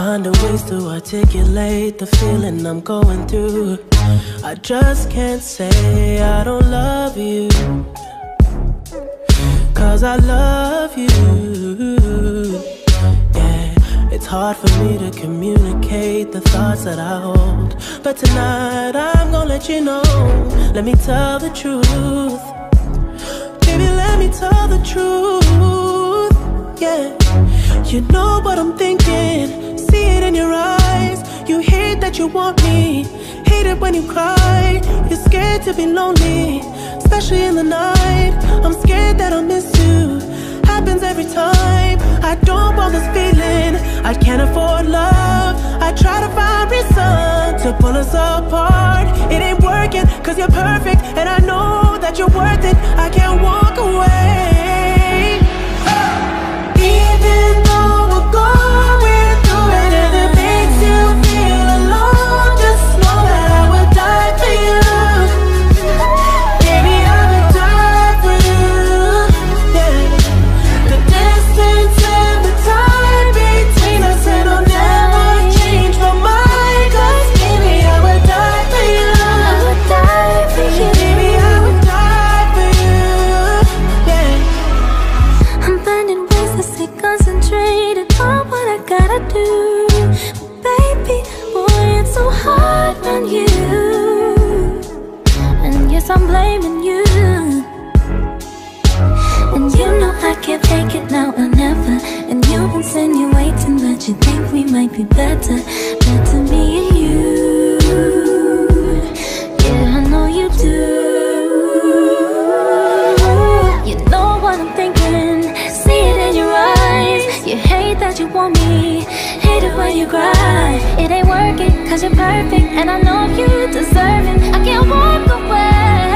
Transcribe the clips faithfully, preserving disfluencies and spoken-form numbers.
finding ways to articulate the feeling I'm going through. I just can't say I don't love you, 'cause I love you. Yeah, it's hard for me to communicate the thoughts that I hold, but tonight I'm gonna let you know. Let me tell the truth. Baby, let me tell the truth. Yeah, you know what I'm thinking, see it in your eyes. You hate that you want me, hate it when you cry. You're scared to be lonely, especially in the night. I'm scared that I'll miss you, happens every time. I don't want this feeling, I can't afford love. I try to find reason to pull us apart. It ain't working, 'cause you're perfect, and I know that you're worth it. I can't walk away. Even though we're going through it and it makes you feel alone, just know that I would die for you. Baby, I would die for you. Yeah. The distance and the time between us, it'll never change my mind. 'Cause baby, I would die for you. I would die for you. Baby, I would die for you. Yeah. I'm finding ways to stay concentrated on what I gotta do. Baby, boy, it's so hard on you. And yes, I'm blaming you. And you know I can't take it now or never. And you're insinuating that you think we might be better, better me and you. Yeah, I know you do. You know what I'm thinking, see it in your eyes. You hate that you want me, hate it when you cry. It ain't working, 'cause you're perfect, and I know you deserve it. I can't walk away.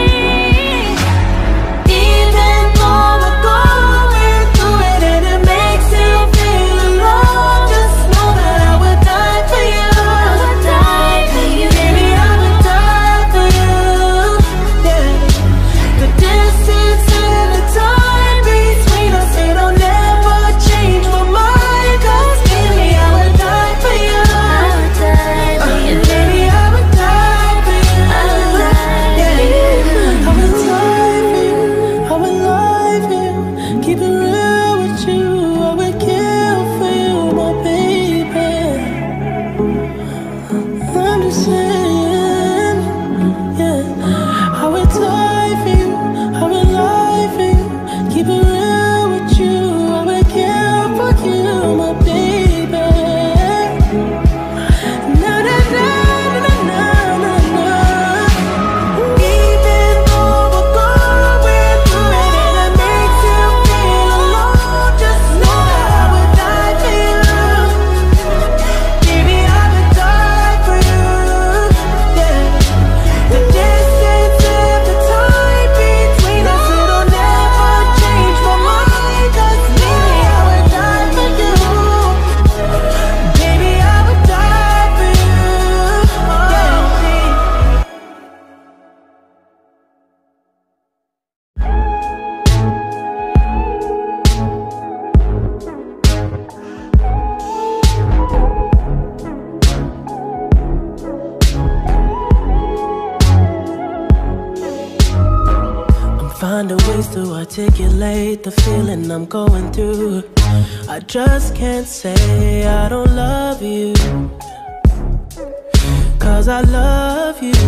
Even though we're going through it and it makes you feel alone, just know that I would die for you. I would die for you. Baby, I would die for you. Yeah. The distance and the time between us, it'll never change my mind. 'Cause baby, I would die for you. I would die for you. Uh, baby, I would die for you. I would die for you. I would die for you. I would lie for you. Keep it real with you. I would kill for you, my baby. I'm just saying, yeah. I would die for you. I would lie for you. Keep it real with you. I would kill for you, my baby. Na na na na na na na. Even though we're going through it and it makes you feel alone, just know that I would die for you. Baby, I would die for you. Yeah. The distance and the time between us, it'll never change my mind. 'Cause baby, I would die for you. Baby, I would die for you. Yeah. I'm finding ways to articulate the feeling I'm going through. I just can't say I don't love you, 'cause I love you.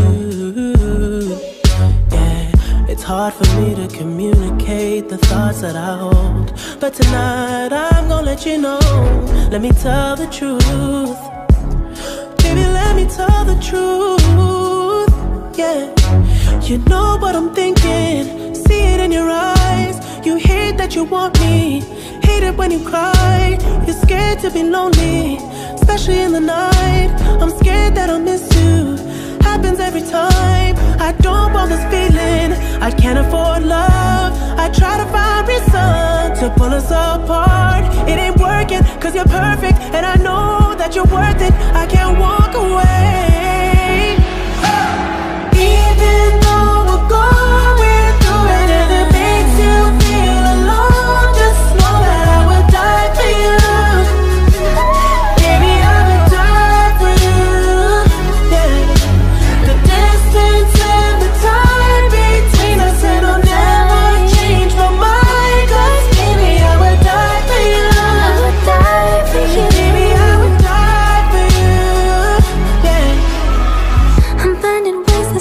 Yeah, it's hard for me to communicate the thoughts that I hold, but tonight I'm gonna let you know. Let me tell the truth. Baby, let me tell the truth. Yeah, you know what I'm thinking, see it in your eyes. You hate that you want me, hate it when you cry. You're scared to be lonely, especially in the night. I'm scared that I'll miss you, happens every time. I don't want this feeling, I can't afford love. I try to find reason to pull us apart. It ain't working, 'cause you're perfect, and I know that you're worth it. I can't walk away. Even though we're going through it and it makes you feel alone, just know that I would die for you. Baby, I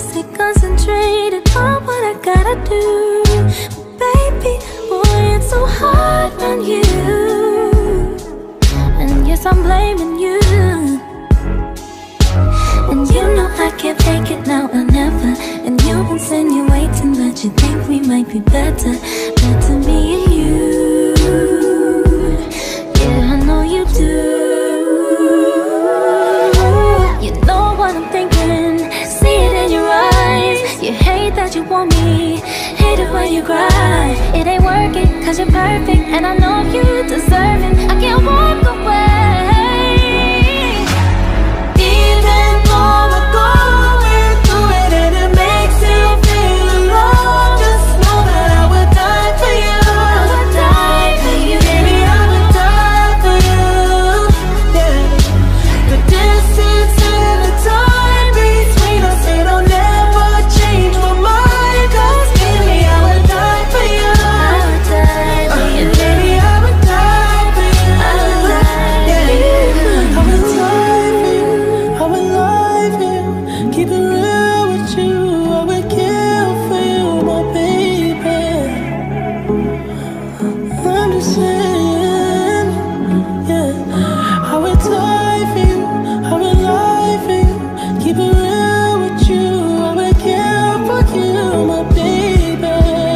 stay concentrated on what I gotta do. Baby, boy, it's so hard on you. And yes, I'm blaming you. And you know I can't take it now or never. And you're insinuating that you think we might be better, better me and you. Yeah, I know you do. You know what I'm thinking, see it in your eyes. You hate that you want me, hate it when you cry. It ain't working cause you're perfect, and I know you deserve it. I can't walk away. Even though we're going through it and it makes you feel alone, just know that I would die for you. I would die for you. Baby, I would die for you. Yeah. The distance and the time between us, it'll never change my mind. Cause baby, I would die for you. I would die for you. And baby, I would die for you. I would die for you. I would die for you. I would lie for you. Keep it real with you. I would kill for you, my baby. I'm just saying, yeah. I would die for you. I would lie for you. Keep it real with you. I would kill for you, my baby.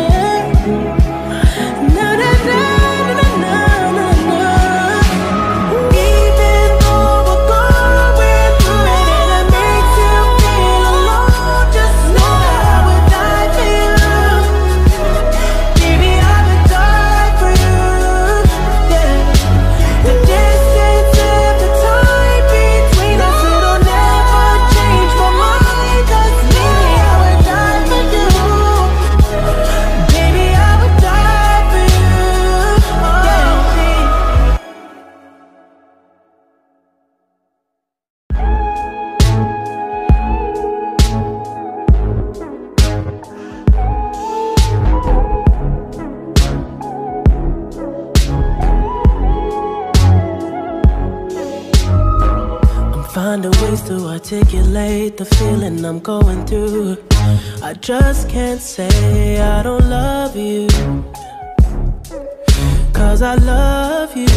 Na na na na na na na. Even though we're going through it and it makes you feel alone, just know that I would die for you. Baby, I would die for you. Yeah. The distance and the time between us, it'll never change my mind. Cause baby, I would die for you. Baby, I would die for you. Yeah. I'm finding ways to articulate the feeling I'm going through. I just can't say I don't love you, cause I love you.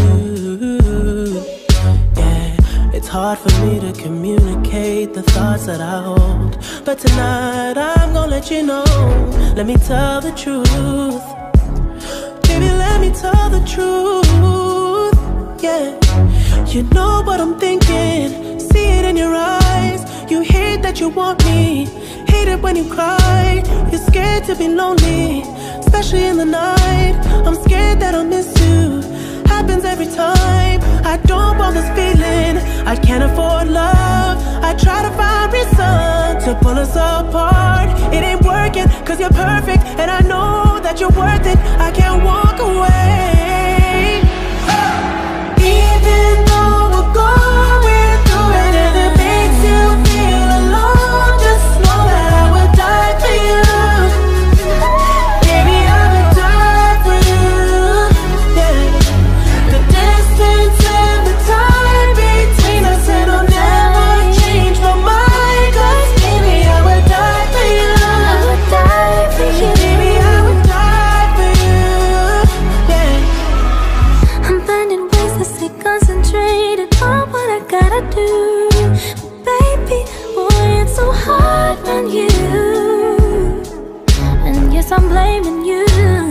Yeah, it's hard for me to communicate the thoughts that I hold, but tonight I'm gonna let you know. Let me tell the truth. Baby, let me tell the truth. Yeah, you know what I'm thinking, see it in your eyes. You hate that you want me, hate it when you cry. You're scared to be lonely, especially in the night. I'm scared that I'll miss you, happens every time. I don't want this feeling, I can't afford love. I try to find reason to pull us apart. It ain't working cause you're perfect, and I know that you're worth it. I can't walk away. Even though we're going through it and it makes you feel alone, just know that I would die for you. Baby, I would die for you. Yeah. The distance and the time between us, it'll never change my mind. Cause baby, I would die for you. I would die for you. Baby, I would die for you. Yeah. I'm finding ways to stay concentrated on what I gotta do. Baby, boy, it's so hard on you. And yes, I'm blaming you.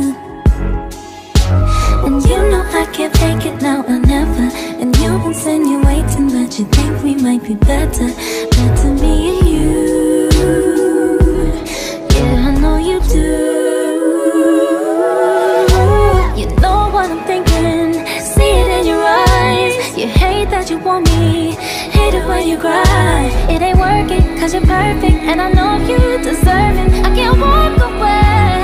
And you know I can't take it now or never. And you're insinuating that you think we might be better, better me and you. Yeah, I know you do. You know what I'm thinking, see it in your eyes. You hate that you want me, hate it when you cry. It ain't working cause you're perfect, and I know you deserve it. I can't walk away.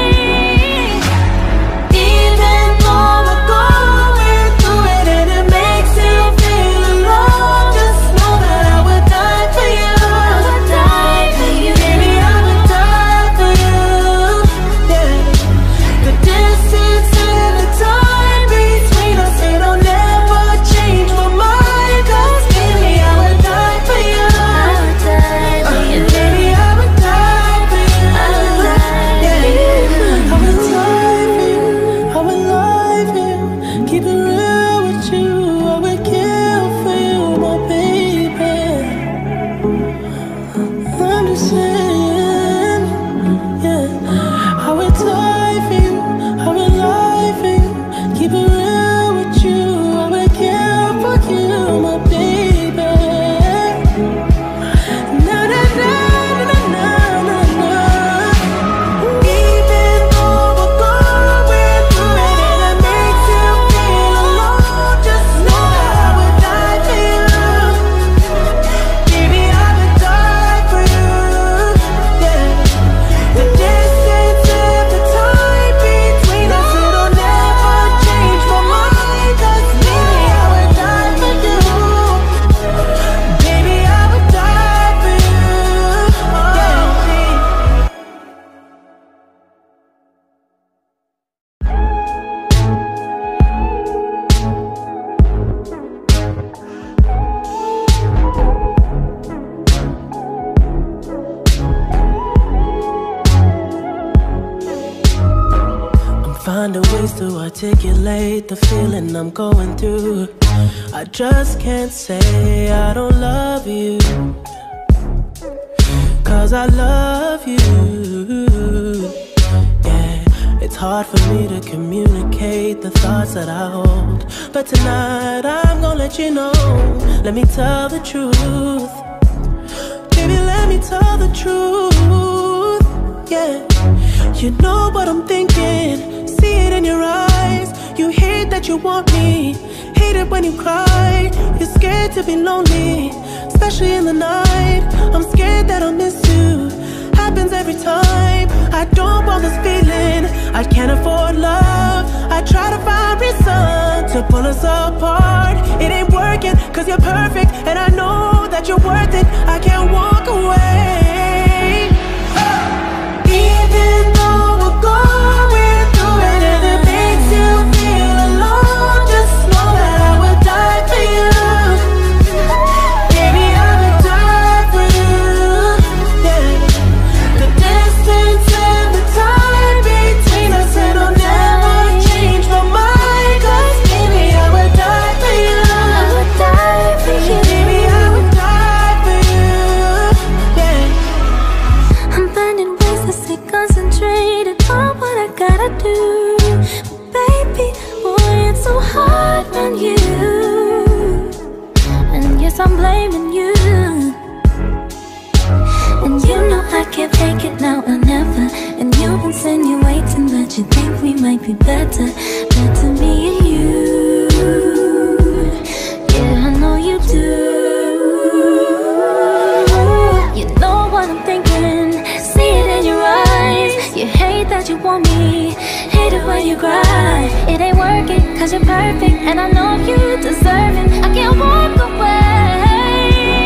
Even though we're going through it and it makes you feel alone, just know that I would die for you. I would die for you. Baby, I would die for you. Yeah. The distance and the time between us, it'll never change my mind. Cause baby, I would die for you. I would die for you. Baby, I would die. finding ways to articulate the feeling I'm going through. I just can't say I don't love you, 'cause I love you. Yeah, it's hard for me to communicate the thoughts that I hold, but tonight I'm gonna let you know. Let me tell the truth. Baby, let me tell the truth. Yeah, you know what I'm thinking, see it in your eyes. You hate that you want me, hate it when you cry. You're scared to be lonely, especially in the night. I'm scared that I'll miss you, happens every time. I don't want this feeling, I can't afford love. I try to find reason to pull us apart. It ain't working, 'cause you're perfect, and I know that you're worth it. I can't walk away. Even though we're going through it and it makes you feel alone, just know that I would die for you. Baby, I would die for you. Yeah. The distance and the time between us, it'll never change my mind. 'Cause baby, I would die for you. I would die for you. Baby, I would die for you. Yeah. I'm finding ways to stay concentrated on what I gotta do. Baby, boy, it's so hard on you. And yes, I'm blaming you. And you know I can't take it now or never. And you're insinuating that you think we might be better, better me and you. Yeah, I know you do. You know what I'm thinking, see it in your eyes. You hate that you want me, hate it when you cry. It ain't working, 'cause you're perfect, and I know you deserve it. I can't walk away.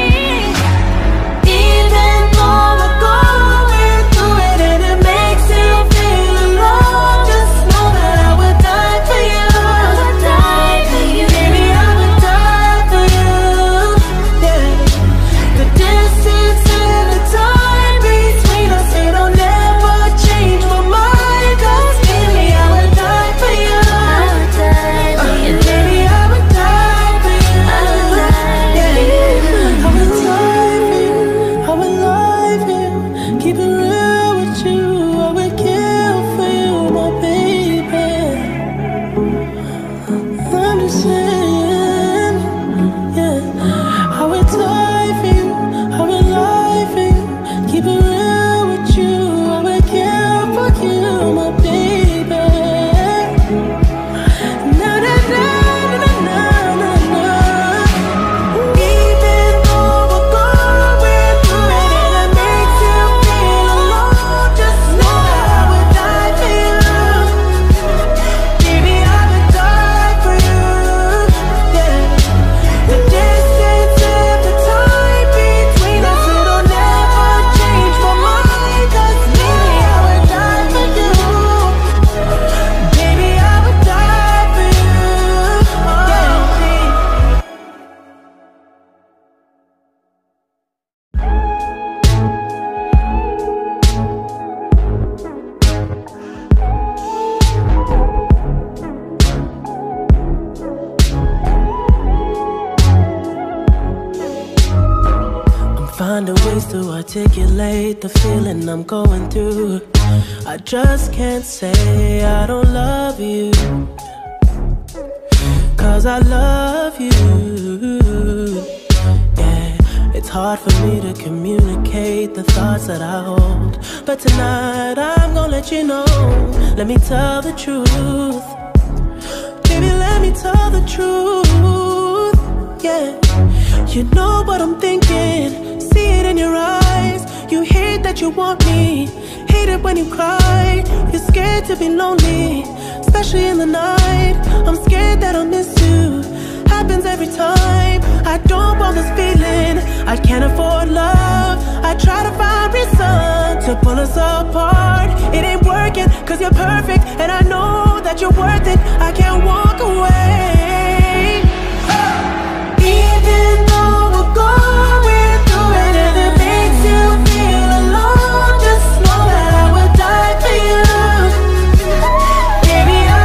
Even though we're going through it and it makes you feel alone, just know that I would die for you. I would die for you. Baby, I would die for you. Yeah. The distance and the time between us, it'll never change my mind. 'Cause baby, I would die for you. I would die for you. And baby, I would die for you. I would die Yeah. for you. I would die for you. I would lie for you. Keep it real with you. I would kill for you, my baby. I'm just saying, yeah. I would die for you. I would lie for you. Keep it real with you. I would kill for you, my baby. Na na na na na na na. Even though we're going through it and it makes you feel alone, just know that I would die for you. Baby, I would die for you. Yeah. The distance and the time between us, it'll never change my mind. 'Cause baby, I would die for you. Baby, I would die for you. Yeah. I'm finding ways to articulate the feeling I'm going through. I just can't say I don't love you, 'cause I love you. Yeah, it's hard for me to communicate the thoughts that I hold, but tonight I'm gonna let you know. Let me tell the truth. Baby, let me tell the truth. Yeah, you know what I'm thinking, see it in your eyes. You hate that you want me, hate it when you cry. You're scared to be lonely, especially in the night. I'm scared that I'll miss you, happens every time. I don't want this feeling, I can't afford love. I try to find reason to pull us apart. It ain't working, 'cause you're perfect, and I know that you're worth it. I can't walk away. Even though we're going through it and it makes you feel alone, just know that I would die for you. Baby, I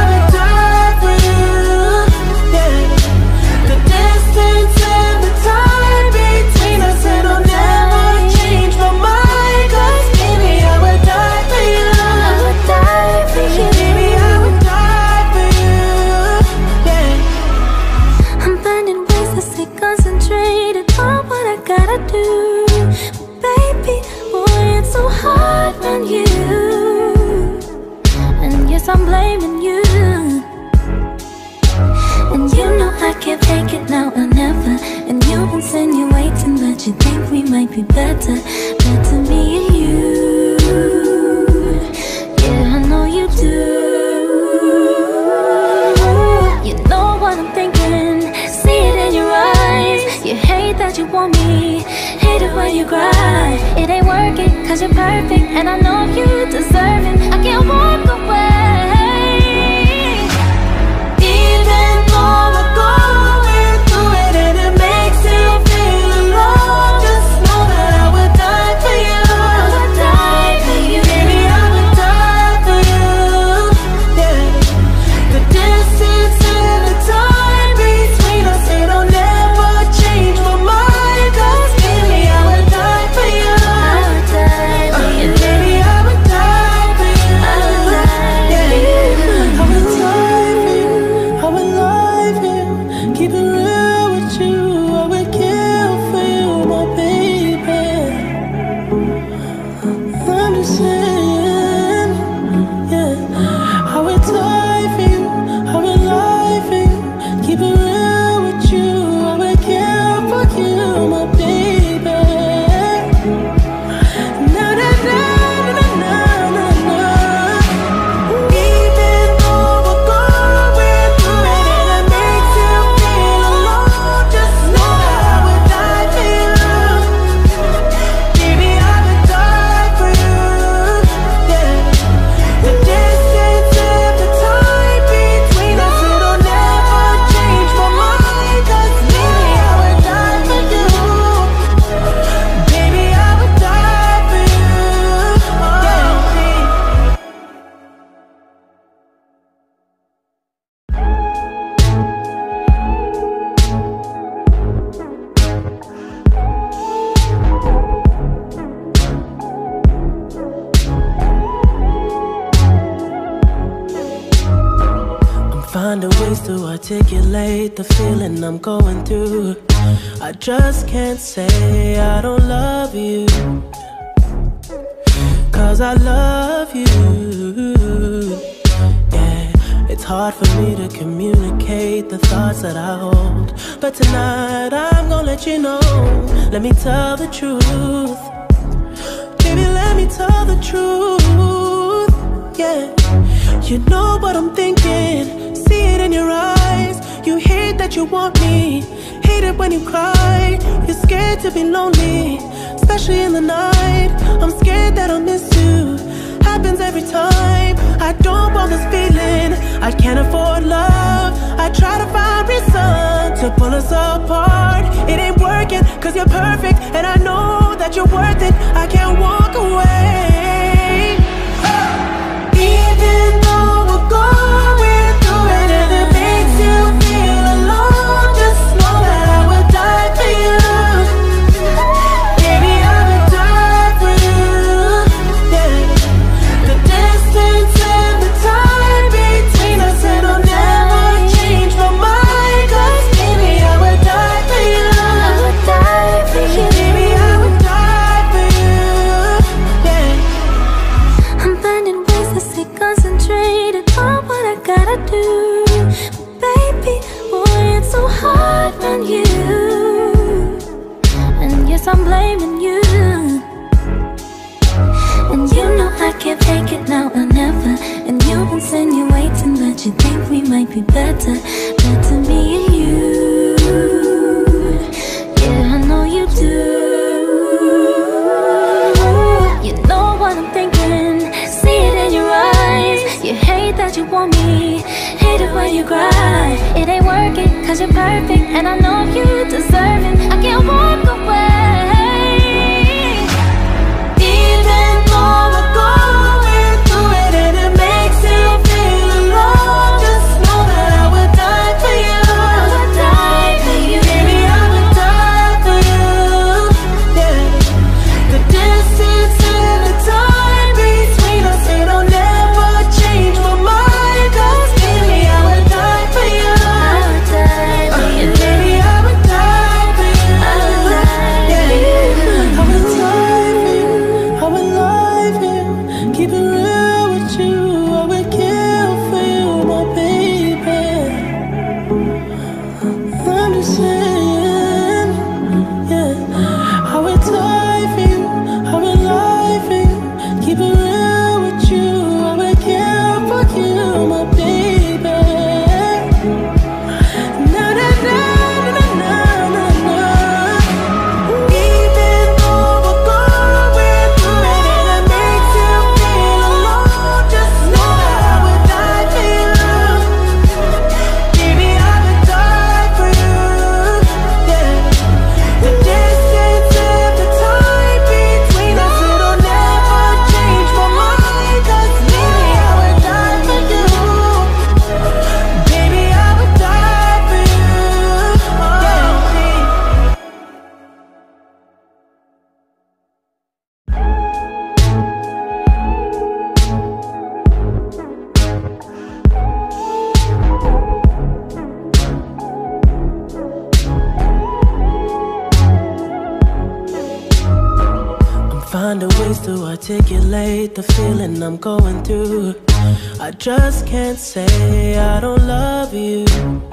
you cry. It ain't working, cause you're perfect, and I know you deserve it. I can't walk away. Even though we're going through it and it makes you feel alone, just know that I would die for you. I would die for you. Baby, I would die for you. Yeah. The distance and the time between us, it'll never change my mind. Cause baby, I would die for you. I would die for you. And baby, I would die for you. I would die for you. I would die for you. I would lie for you. Keep it real with you. I would kill for you, my baby. I'm just saying, yeah. I would die for you. I would lie for you. Keep it real with you. I would kill for you, my baby. Na na na na na na na. Even though we're going through it and it makes you feel alone, just know that I would die for you. Baby, I would die for you. Yeah. The distance and the time between us, it'll never change my mind. Cause baby, I would die for you. Baby, I would die for you. Yeah. I'm finding ways to articulate the feeling I'm going through. I just can't say I don't love you, cause I love you. Yeah, it's hard for me to communicate the thoughts that I hold, but tonight I'm gonna let you know. Let me tell the truth. Baby, let me tell the truth. Yeah, you know what I'm thinking. See it in your eyes. You hate that you want me. Hate it when you cry. You're scared to be lonely, especially in the night. I'm scared that I'll miss you. Happens every time. I don't want this feeling. I can't afford love. I try to find reason to pull us apart. It ain't working, cause you're perfect, and I know that you're worth it. I can't walk away. Even though we're going through it and it makes you feel alone, just know that I would die for you. Baby, I would die for you. Yeah. The distance and the time between us, it'll never change my mind. Cause baby, I would die for you. I would die for you. Baby, I would die for you. Yeah. I'm finding ways to stay concentrated on what I gotta do. Baby, boy, it's so hard on you. And yes, I'm blaming you. And you know I can't fake it now or never. And you've insinuating that you think we might be better. Better me and you. Yeah, I know you do. You know what I'm thinking. See it in your eyes. You hate that you want me. Hate it when you cry. It ain't working, cause you're perfect, and I know you deserve it. I can't walk away. Even though we're going through it and it makes you feel alone, just know that I would die for you. I would die for you. Baby, I would die for you. Yeah. The distance and the time between us, it'll never change my mind. Cause baby, I would die for you. I would die for you. And baby, I would die for you. I would die Yeah. for you. I would die for you. I would lie for you. Keep it real with you. I would kill for you, my baby. I'm just saying, yeah. I would die for you. I would lie for you. Keep it real with you. I would kill for you, my baby. Na na na na na na na. Even though articulate the feeling I'm going through. I just can't say I don't love you,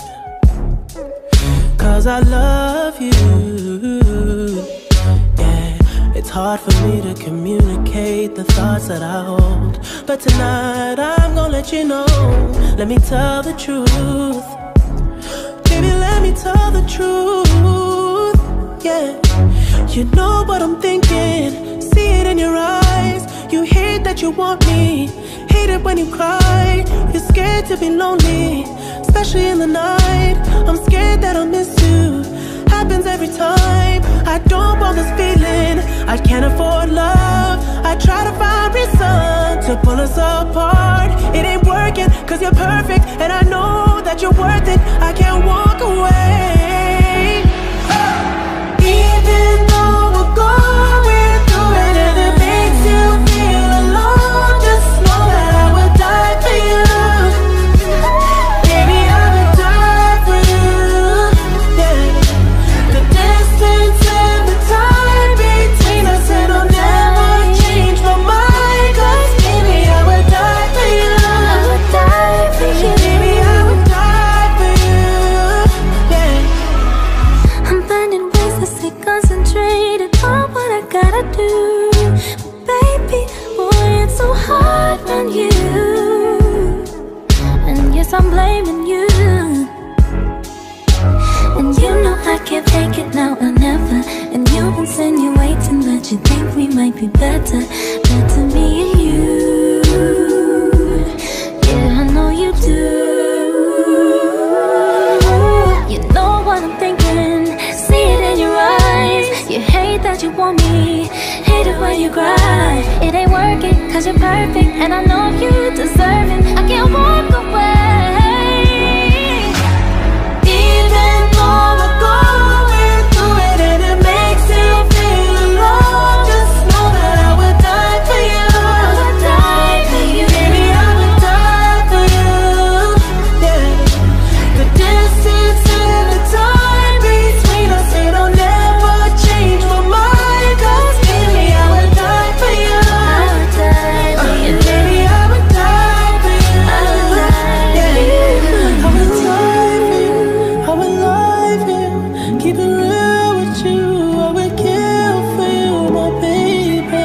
'cause I love you. Yeah, it's hard for me to communicate the thoughts that I hold, but tonight I'm gonna let you know. Let me tell the truth. Baby, let me tell the truth. Yeah, you know what I'm thinking. See it in your eyes. You hate that you want me. Hate it when you cry. You're scared to be lonely, especially in the night. I'm scared that I'll miss you. Happens every time. I don't want this feeling. I can't afford love. I try to find reason to pull us apart. It ain't working, 'cause you're perfect, and I know that you're worth it. I can't walk away. Even though we're going through it and it makes you feel alone, just know that I would die for you. Baby, I would die for you. Yeah. The distance and the time between us, it'll never change my mind. 'Cause baby, I would die for you. I would die for you. Baby, I would die for you. Yeah. I'm finding ways to stay concentrated on what I gotta do. Baby, boy, it's so hard on you. And yes, I'm blaming you. And you know I can't take it now or never. And you've insinuating that you think we might be better. Better me and you. Yeah, I know you do. You know what I'm thinking. See it in your eyes. You hate that you want me. Hate it when you cry. It ain't working, 'cause you're perfect, and I know you deserve it. I can't walk away. Even though we're going through it and it makes you feel alone, just know that I would die for you. I would die for you. Baby, I would die for you. Yeah. The distance and the time between us, it'll never change my mind. 'Cause baby, I would die for you. I would die for you. Baby, I would die for you. I would die for Yeah. you. I would die for you. I would lie for you. Keep it real with you. I would kill for you, my baby.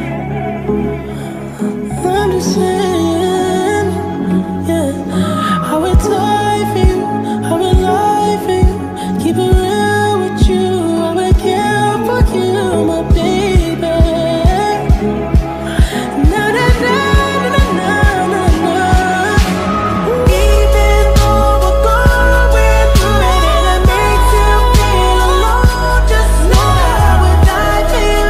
I'm just saying, yeah. I would die for you. I would lie for you. Keep it real with you. I would kill for you, my baby. Na na na na na na na. Even though we're going through it and it makes you feel alone, just know that I would die for you.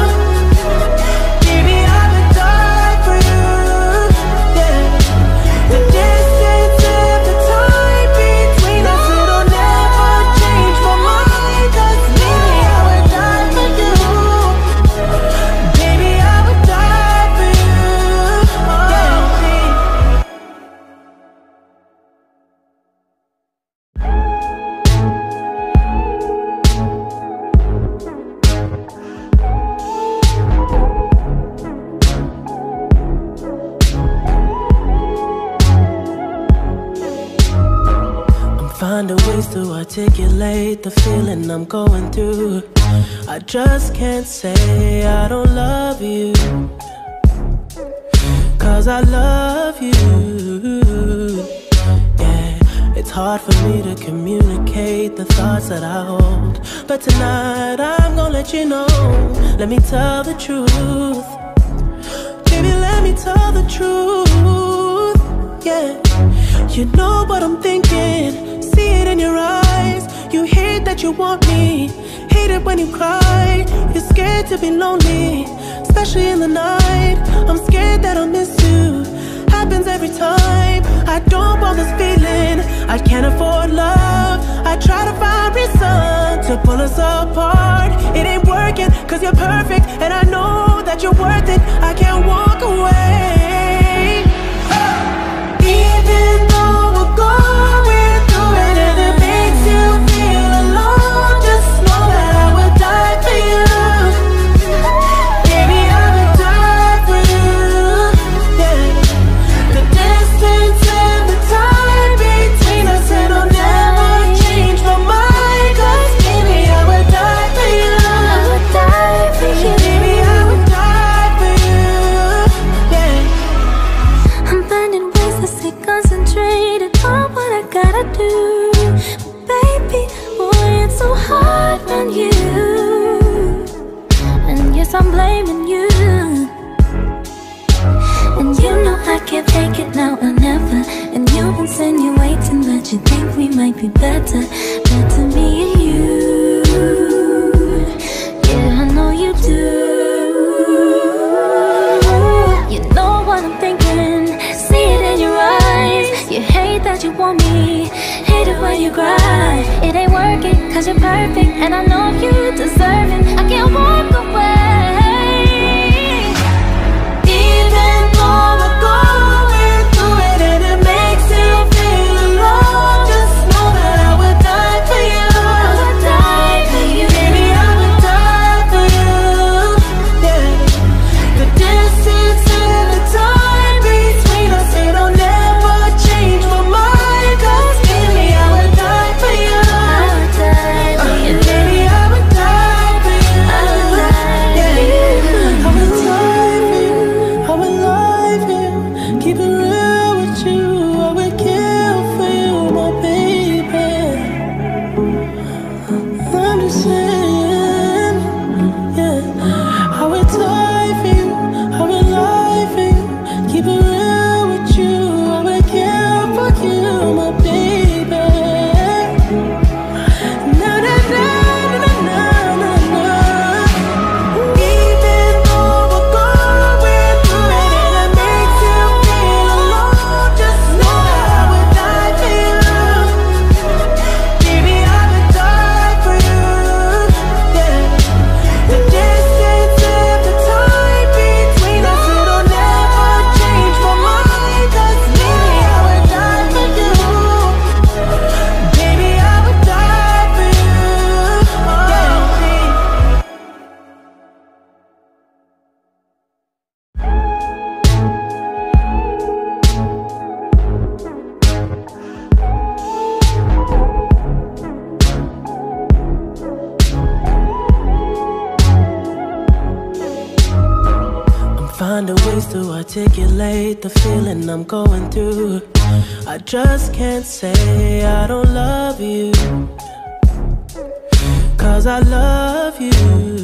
Baby, I would die for you. Yeah. The distance and the time between us, it'll never change my mind. 'Cause baby, I would die for you. Baby, I would die for you. I'm finding ways to articulate the feeling I'm going through. I just can't say I don't love you, 'cause I love you. Yeah, it's hard for me to communicate the thoughts that I hold, but tonight I'm gonna let you know. Let me tell the truth. Baby, let me tell the truth. Yeah, you know what I'm thinking. See it in your eyes. You hate that you want me. Hate it when you cry. You're scared to be lonely, especially in the night. I'm scared that I'll miss you. Happens every time. I don't want this feeling. I can't afford love. I try to find reason to pull us apart. It ain't working, 'cause you're perfect, and I know that you're worth it. I can't walk away. Even though we're going through it and it makes you feel alone, just know that I would die for you. Baby, I would die for you. can't fake it now or never. And you're insinuating that you think we might be better, better me and you. Yeah, I know you do. You know what I'm thinking, see it in your eyes. You hate that you want me, hate it when you cry. It ain't working cause you're perfect, and I know you deserve it. I can't walk away. Even though we're going through it and it makes you feel alone, just know that I would die for you. I would die for you. Baby, I would die for you. Yeah. The distance and the time between us, it'll never change my mind. Cause baby, I would die for you. I would die for you. Baby, I would die for you. I would die for you. I would die for you. I would lie for you. Keep it real with you. I would kill for you, my baby. I'm just saying, yeah. I would die for you. I would lie for you. Keep it real with you. I would kill for you, my baby. Na na na na na na na. Even though we're going through it and it makes you feel alone, just know that I would die for you. Baby, I would die for you. Yeah. The distance and the time between us, it'll never change my mind. Cause baby, I would die for you. Baby, I would die for you. I'm finding ways to articulate the feeling I'm going through. I just can't say I don't love you, cause I love you.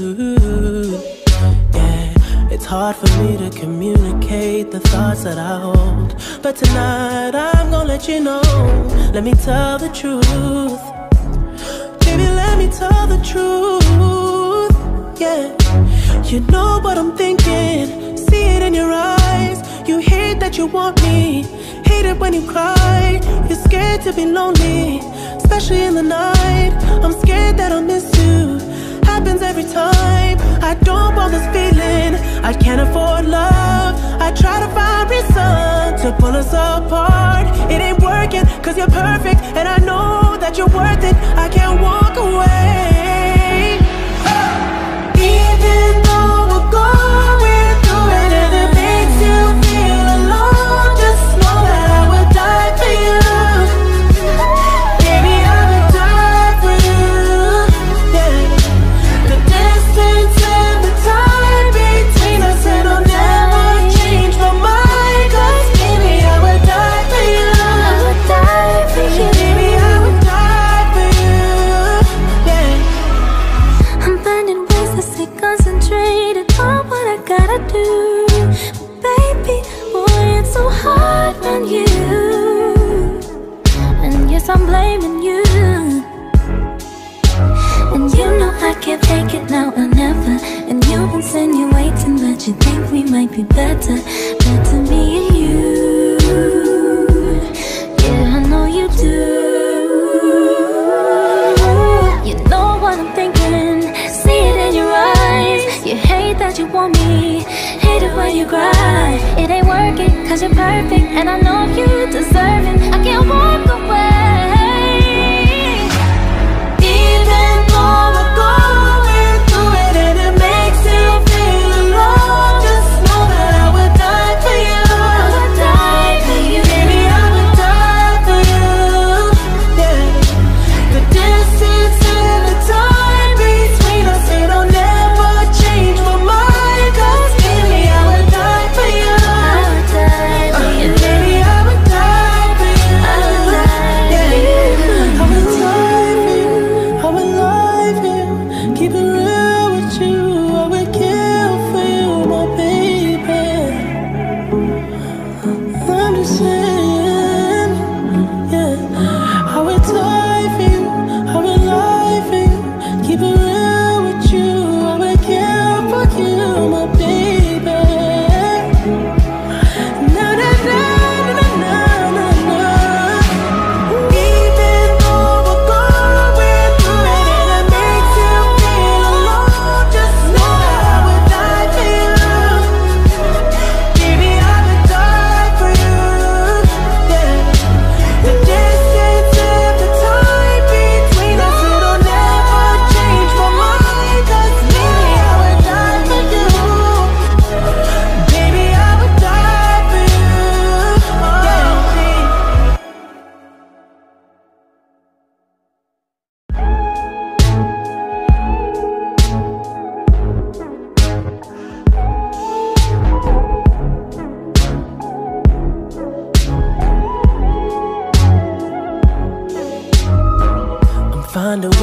Yeah, it's hard for me to communicate the thoughts that I hold, but tonight I'm gonna let you know. Let me tell the truth. Baby, let me tell the truth. Yeah, you know what I'm thinking, see it in your eyes. You hate that you want me, hate it when you cry. You're scared to be lonely, especially in the night. I'm scared that I'll miss you, happens every time. I don't want this feeling, I can't afford love. I try to find reason to pull us apart. It ain't working cause you're perfect, and I know that you're worth it. I can't walk away. Even though we're going through it and it makes you feel alone, just know that I would die for you. Baby, I would die for you. Yeah. The distance and the time between us, it'll never change my mind. Cause baby, I would die for you. I would die for you. Baby, I would die for you. Yeah. I'm finding ways to stay concentrated on what I gotta do. Baby, boy, it's so hard on you. And yes, I'm blaming you. And you know I can't fake it now or never. And you're insinuating that you think we might be better, better me and you. Yeah, I know you do. You know what I'm thinking, see it in your eyes. You hate that you want me, hate it when you cry. It ain't working cause you're perfect, and I know you deserve it. I can't walk away. Even though we're going through it and it makes you feel alone, just know that I would die for you. I would die for you. Baby, I would die for you. Yeah. The distance and the time between us, it'll never change my mind. Cause baby, I would die for you. I would die for you. Baby, I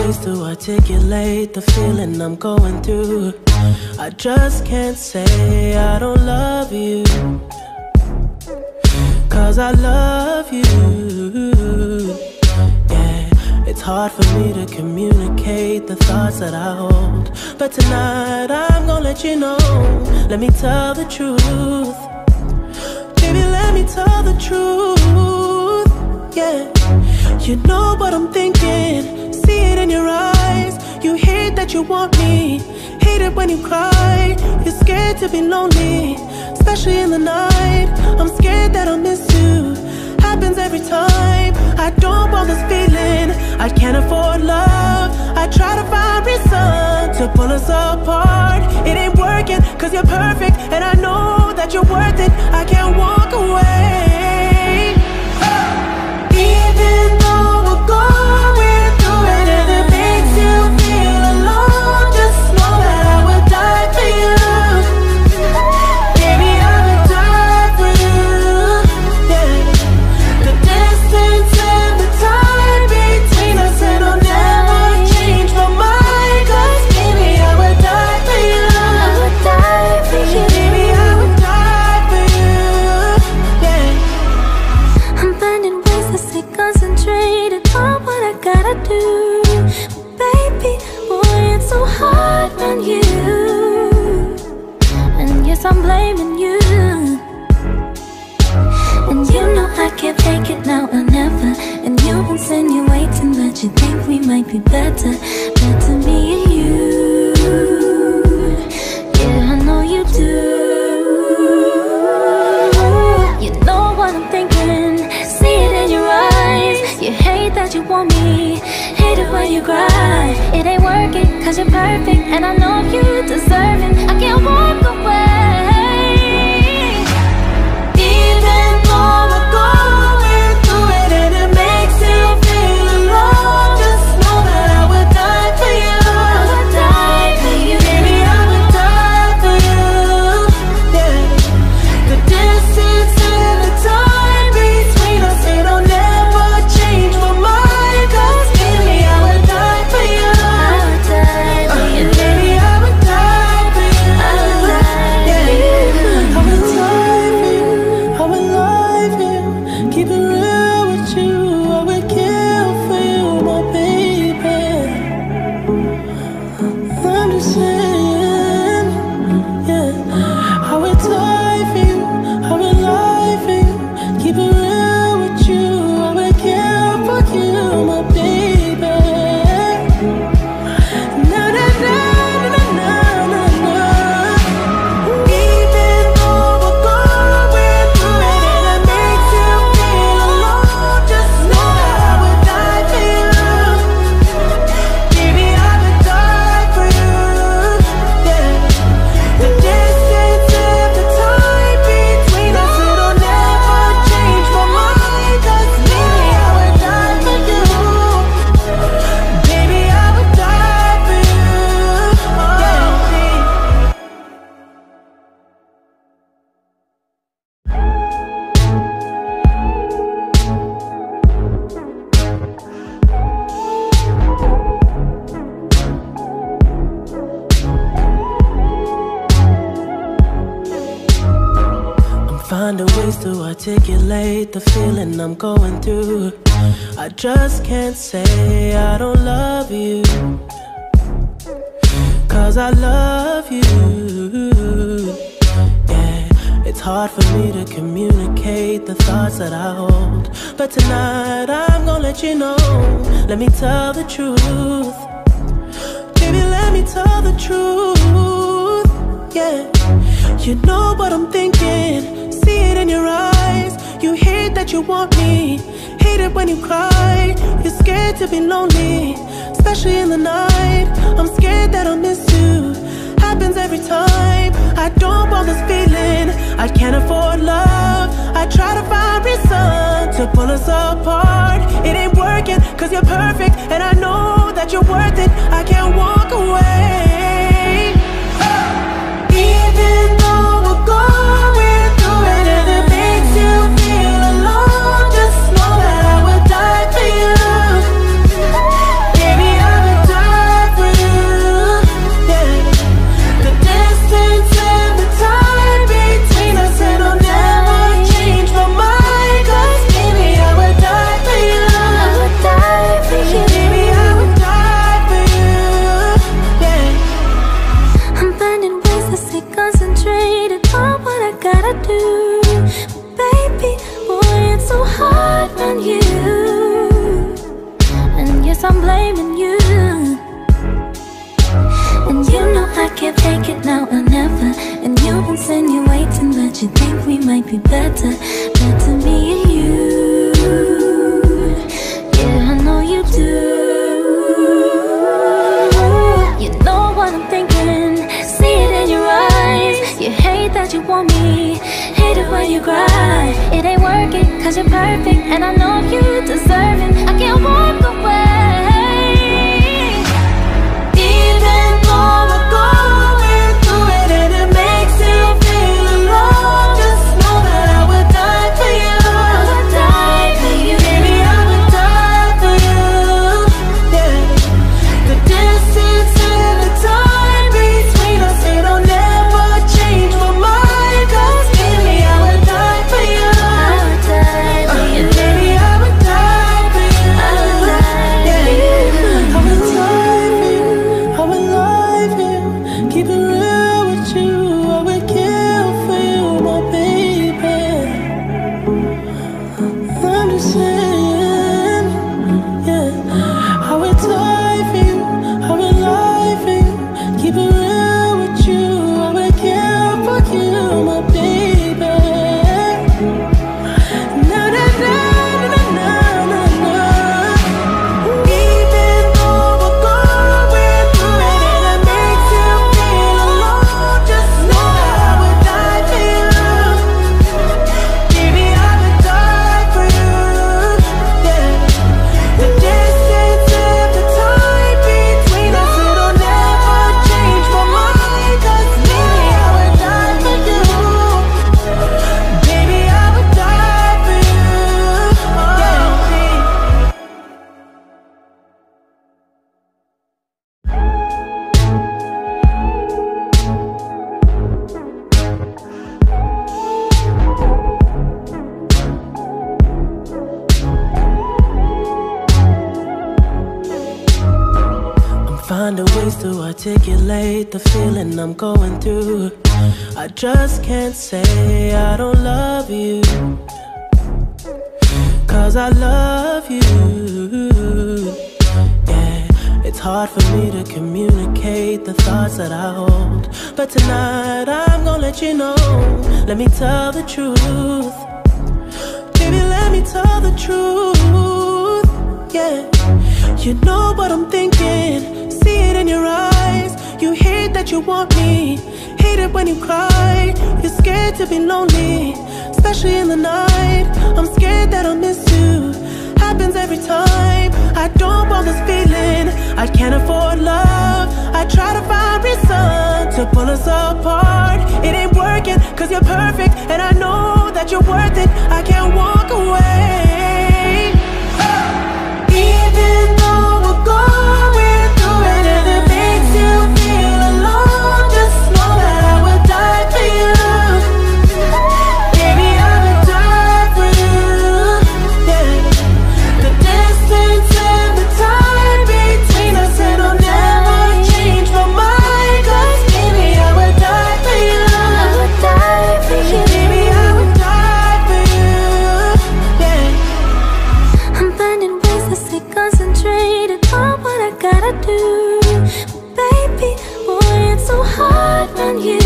ways to articulate the feeling I'm going through. I just can't say I don't love you, 'cause I love you. Yeah, it's hard for me to communicate the thoughts that I hold, but tonight I'm gonna let you know. Let me tell the truth. Baby, let me tell the truth. Yeah, you know what I'm thinking, see it in your eyes. You hate that you want me, hate it when you cry. You're scared to be lonely, especially in the night. I'm scared that I'll miss you, happens every time. I don't want this feeling, I can't afford love. I try to find reason to pull us apart. It ain't working, 'cause you're perfect, and I know that you're worth it. I can't walk away. Even though we're going through it and it makes you feel alone, just know that I would die for you. Baby, I would die for you. Yeah. The distance and the time between us, it'll never change my mind. 'Cause baby, I would die for you. I would die for you. Baby, I would die for you. Yeah. I'm finding ways to stay concentrated on what I gotta do. Baby, boy, it's so hard on you. And yes, I'm blaming you. And you know I can't take it now or never. And you've insinuating that you think we might be better, better me and you. Yeah, I know you do. You know what I'm thinking, see it in your eyes. You hate that you want me, hate it when you cry. It ain't working, 'cause you're perfect, and I know you deserve it. I can't walk away. Even though we're going through it and it makes you feel alone, just know that I would die for you. I would die for you. Baby, I would die for you. Yeah. The distance and the time between us, it'll never change my mind. 'Cause baby, I would die for you. I would die for you. Baby, I would die for you. I would die for you. I would die for you. I would lie for you. Keep it real with you. I would kill for you, my baby. I'm just saying, yeah. I would die for you. I would lie for you. Keep it real with you. I would kill for you, my baby. Na na na na na na na. Even though we're going through it and it makes you feel alone, just know that I would die for you. Baby, I would die for you. Yeah. The distance and the time between us, it'll never change my mind. 'Cause baby, I would die for you. Baby, I would die for you. Yeah. I'm finding ways to articulate the feeling I'm going through. I just can't say I don't love you, 'cause I love you. Yeah, it's hard for me to communicate the thoughts that I hold, but tonight I'm gonna let you know. Let me tell the truth. Baby, let me tell the truth. Yeah, you know what I'm thinking, see it in your eyes. You hate that you want me, hate it when you cry. You're scared to be lonely, especially in the night. I'm scared that I'll miss you, happens every time. I don't want this feeling, I can't afford love. I try to find reason to pull us apart. It ain't working, 'cause you're perfect, and I know that you're worth it. I can't walk away. Even though we're going through it and it makes you feel alone, just know that I would die for you. Baby, I would Baby, boy, it's so hard on you. And yes, I'm blaming you. And you know I can't take it now or never. And you're insinuating that you think we might be better, better me and you. Yeah, I know you do. You know what I'm thinking, see it in your eyes. You hate that you want me, hate it when you cry. It ain't working cause you're perfect, and I know you deserve it. I can't walk away. Finding ways to articulate the feeling I'm going through. I just can't say I don't love you, cause I love you. Yeah, it's hard for me to communicate the thoughts that I hold, but tonight I'm gonna let you know. Let me tell the truth. Baby, let me tell the truth. Yeah, you know what I'm thinking, see it in your eyes. You hate that you want me, hate it when you cry. You're scared to be lonely, especially in the night. I'm scared that I'll miss you, happens every time. I don't want this feeling, I can't afford love. I try to find reason to pull us apart. It ain't working cause you're perfect, and I know that you're worth it. I can't walk away. Even though we're going through it and it makes you feel alone, just know that I would die for you. Baby, I would die for you. Yeah. The distance and the time between us, it'll never change my mind. Cause baby, I would die for you. I would die for you. Baby, I would die for you. Yeah. I'm finding ways to stay concentrated on what I gotta do. Baby, boy, it's so hard on you.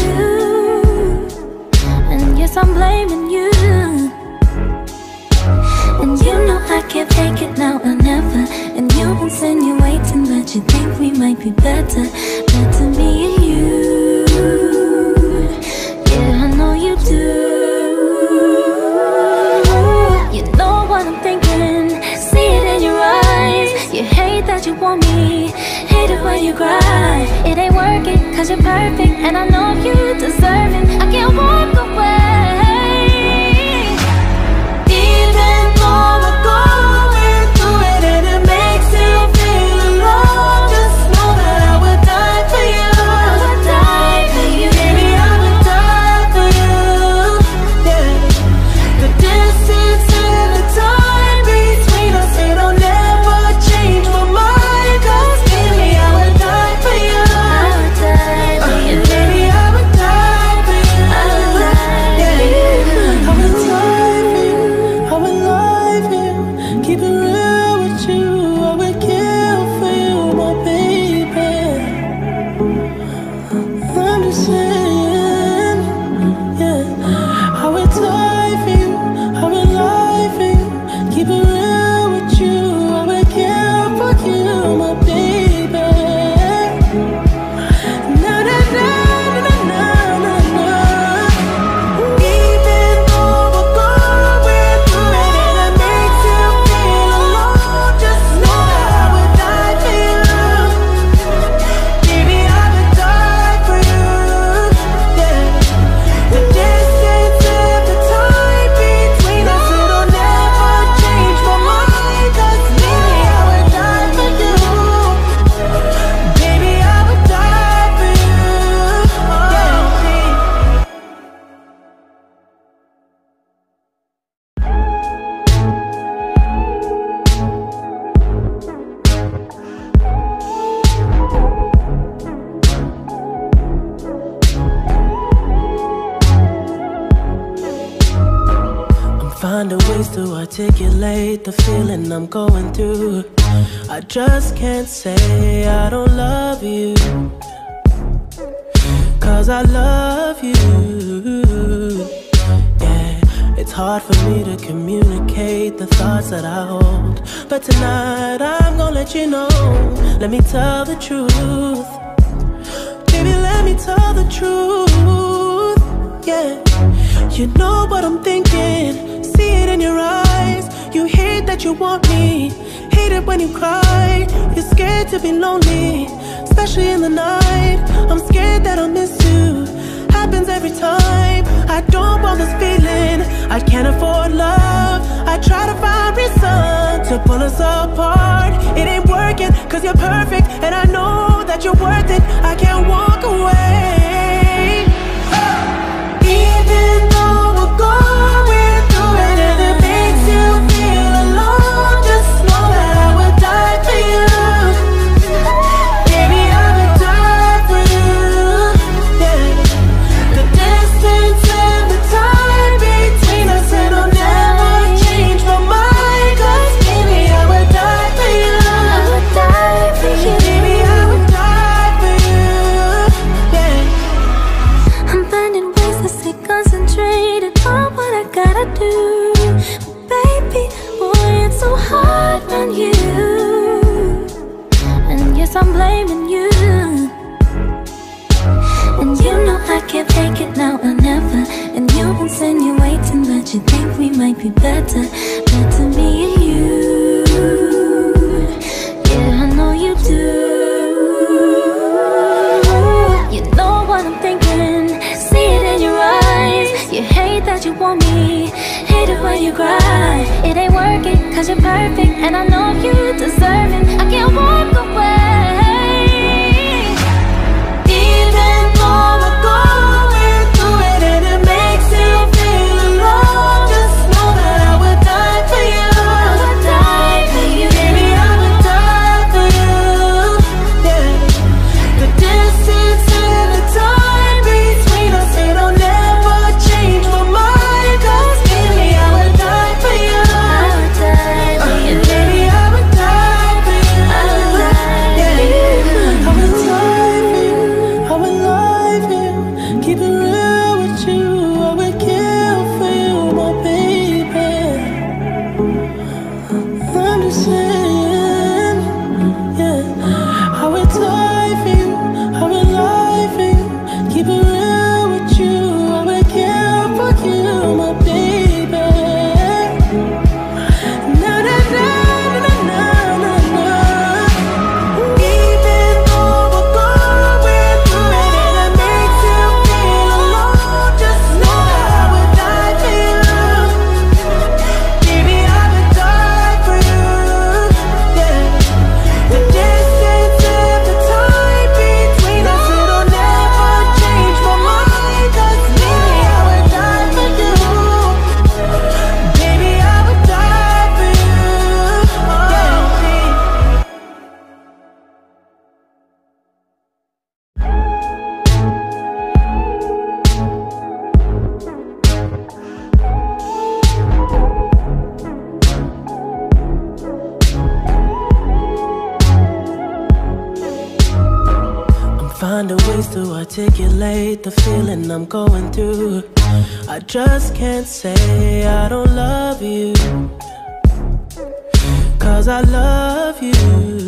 And yes, I'm blaming you. And you know I can't take it now or never. And you insinuating that you think we might be better, better me and you. Yeah, I know you do. You know what I'm thinking, see it in your eyes. You hate that you want me, hate it when you cry. It ain't working cause you're perfect, and I know you deserve it. I can't walk away. Even though we're going through it and it makes you feel alone, just know that I would die for you. I would die for you. Baby, I would die for you. Yeah. The distance and the time between us, it'll never change my mind. Cause baby, I would die for you. I would die for you. Baby, I would die for you. I would die Find a ways to articulate the feeling I'm going through. I just can't say I don't love you, 'cause I love you. Yeah, it's hard for me to communicate the thoughts that I hold, but tonight I'm gonna let you know. Let me tell the truth. Baby, let me tell the truth. Yeah, you know what I'm thinking. See it in your eyes. You hate that you want me, hate it when you cry. You're scared to be lonely, especially in the night. I'm scared that I'll miss you. Happens every time. I don't want this feeling. I can't afford love. I try to find reason to pull us apart. It ain't working, 'cause you're perfect, and I know that you're worth it. I can't walk away. Even though we're going through it and it makes you feel alone, just know that I would die for you. Baby, I would die for you. Yeah. The distance and the time between us, it'll never change my mind. 'Cause baby, I would die for you. I would die for you. Baby, I would die for you. Yeah. I'm finding ways to stay concentrated on what I gotta do. Baby, boy, it's so hard on you. And yes, I'm blaming you. And you know I can't take it now or never. And you insinuating that you think we might be better, better me and you. Yeah, I know you do. You know what I'm thinking, see it in your eyes. You hate that you want me, hate it when you cry. It ain't working, 'cause you're perfect, and I know you deserve it. I can't walk away. Even though we're going through it and it makes you feel alone, just know that I would die for you. I would die for you. Baby, I would die for you. Yeah. The distance and the time between us, it'll never change my mind. 'Cause baby, I would die for you. I would die for you. And baby, I would die for you. I would die Yeah. for you. I would die for you. I would lie for you. Keep it real with you. I would kill for you, my baby. I'm just saying, yeah. I would die for you. I would lie for you. Keep it real with you. I would kill for you, my baby. Na na na na na na na. Even though we're going through it and it makes you feel alone, just know that I would die for you. Baby, I would die for you. Yeah. The distance and the time between us, it'll never change my mind. 'Cause baby, I would die for you. Baby, I would die for you. Yeah. I'm finding ways to articulate the feeling I'm going through. I just can't say I don't love you, 'cause I love you.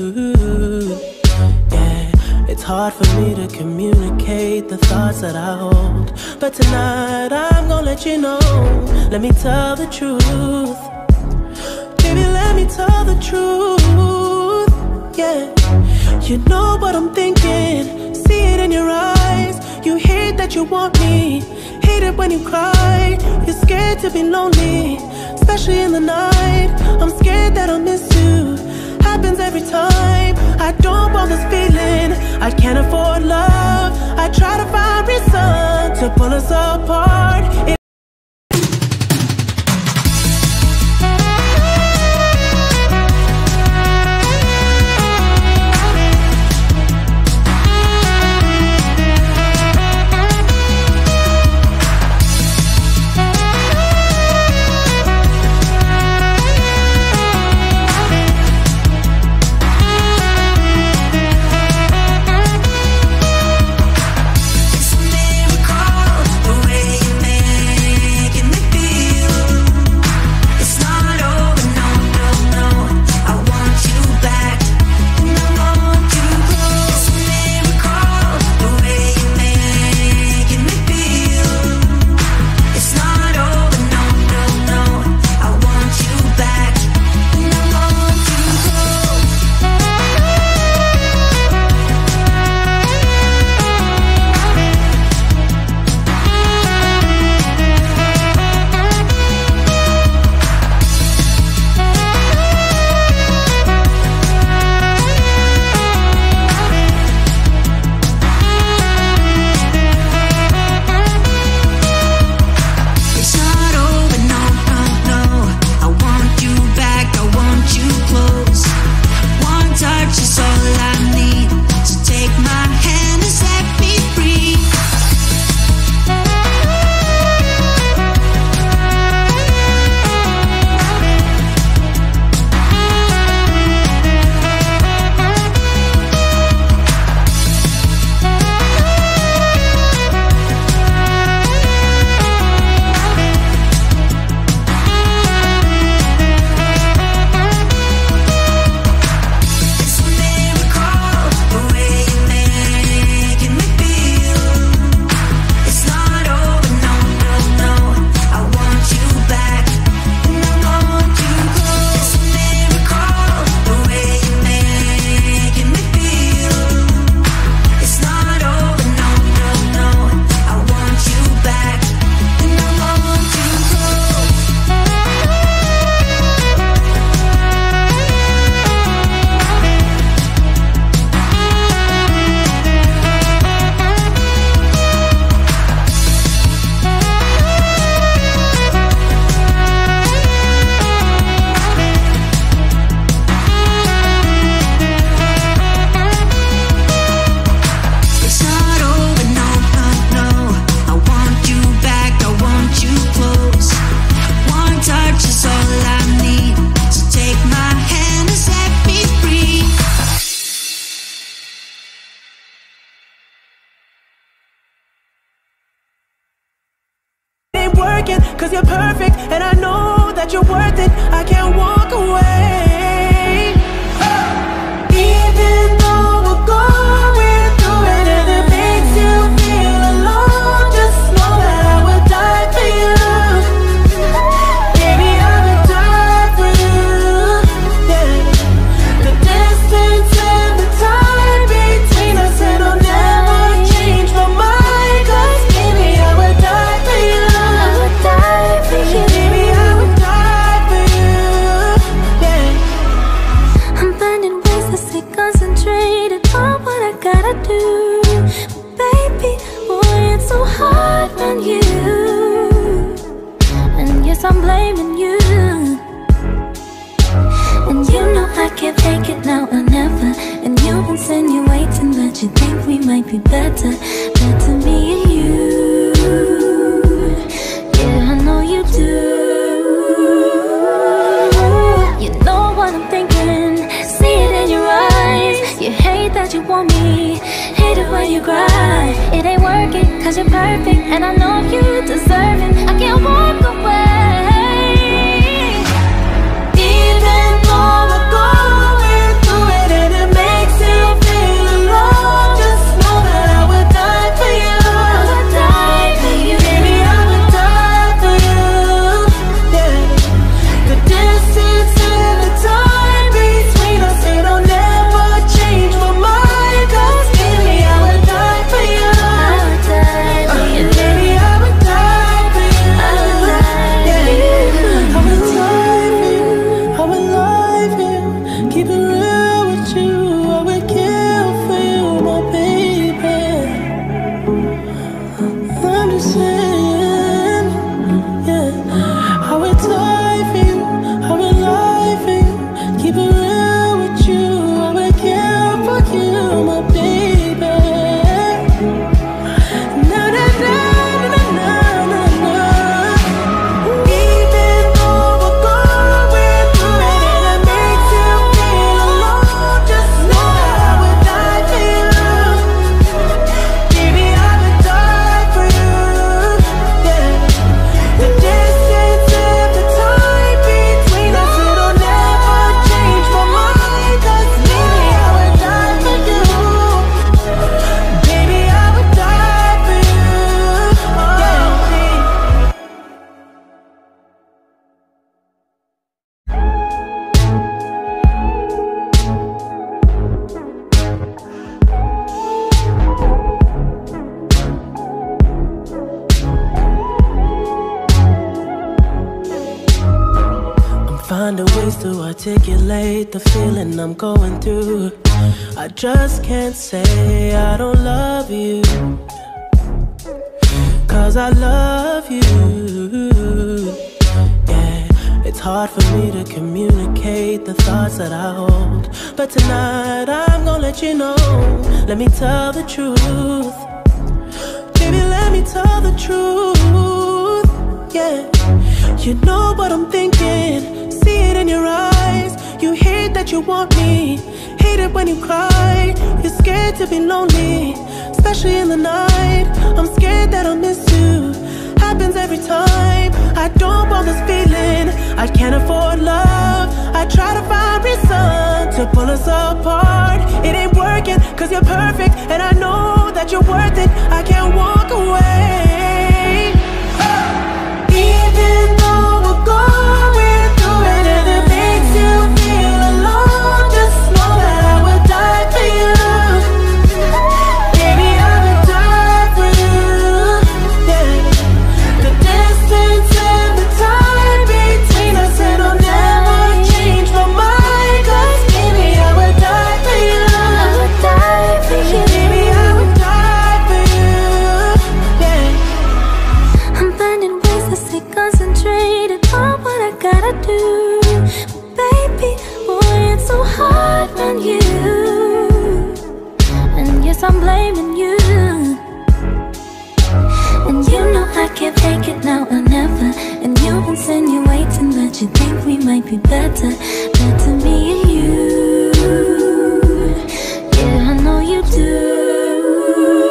Yeah, it's hard for me to communicate the thoughts that I hold, but tonight I'm gonna let you know. Let me tell the truth. Baby, let me tell the truth. Yeah, you know what I'm thinking. See it in your eyes. You hate that you want me, hate it when you cry. You're scared to be lonely, especially in the night. I'm scared that I'll miss you. Happens every time. I don't want this feeling. I can't afford love. I try to find reason to pull us apart. It and I know that you're worth it. I can't walk away. Even though we're going through it and it makes you feel alone, just know that I would die for you. Baby, I would die for you. Yeah. The distance and the time between us, it'll never change my mind. Cause baby, I would die for you. I would die for you. Baby, I would die for you. Yeah. I'm finding ways to stay concentrated on what I gotta do. Baby, boy, it's so hard on you. And yes, I'm blaming you. And you know I can't fake it now or never. And you've been insinuating that you think we might be better. Better me and you. Yeah, I know you do. You know what I'm thinking. See it in your eyes. You hate that you want me. Hate it when you cry. It ain't working cause you're perfect. And I know you deserve it. I can't walk away. Even though we're going through it and it makes you feel alone, just know that I would die for you. I would die for you. Baby, I would die for you. Yeah. The distance and the time between us, it'll never change my mind. Cause baby, I would die for you. I would die for you. Baby, I would die for you. I would die for Yeah. you. I would die for you. I would lie for you. Keep it real with you. I would kill for you, my baby. I'm just saying, yeah. I would die for you. I would lie for you. Keep it real with you. I would kill for you, my baby. Na na na na na na na. Even though we're going through it and it makes you feel alone, just know that I would die for you. Baby, I would die for you. Yeah. The distance and the time between us, it'll never change my mind. Cause baby, I would die for you. Baby, I would die for you. Yeah. I'm finding ways to articulate the feeling I'm going through. I just can't say I don't love you, cause I love you. Yeah, it's hard for me to communicate the thoughts that I hold, but tonight I'm gonna let you know. Let me tell the truth. Baby, let me tell the truth. Yeah, you know what I'm thinking. See it in your eyes. You hate that you want me. Hate it when you cry. You're scared to be lonely, especially in the night. I'm scared that I'll miss you. Happens every time. I don't want this feeling. I can't afford love. I try to find reason to pull us apart. It ain't working cause you're perfect, and I know that you're worth it. I can't walk away. Even though we're going through it and it makes you feel alone, just know that I would die for you. Baby, I would die for you. Yeah. The distance and the time between us, it'll never change my mind. Cause baby, I would die for you. I would die for you. Baby, I would die for you. Yeah. I'm finding ways to stay concentrated on what I gotta do. Baby, boy, it's so hard on you. And yes, I'm blaming you. And you know I can't fake it now or never. And you've been insinuating that you think we might be better. Better me and you. Yeah, I know you do.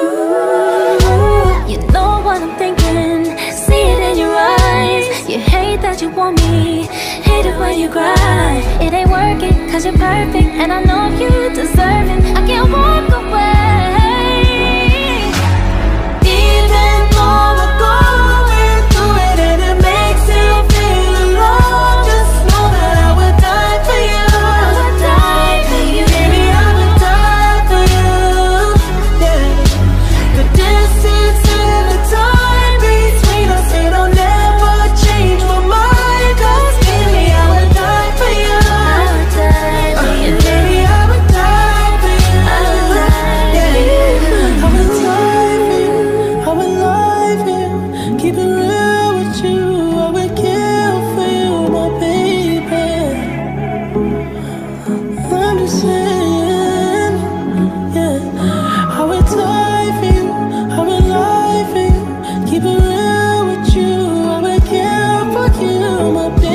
You know what I'm thinking. See it in your eyes. You hate hate that you want me, hate it when you cry. It ain't working, cause you're perfect, and I know you deserve it. I can't walk away. Even though we're going through it and it makes you feel alone, just know that I would die for you. I would die for you. Baby, I would die for you. Yeah. The distance and the time between us, it'll never change my mind. Cause baby, I would die for you. I would die for you. Baby, I would die for you. I would die for you. I would die for you. I would lie for you. Keep it real with you. I would kill for you, my baby. I'm just saying, yeah. I would die for you. I would lie for you. Keep it real with you. I would kill for you, my baby.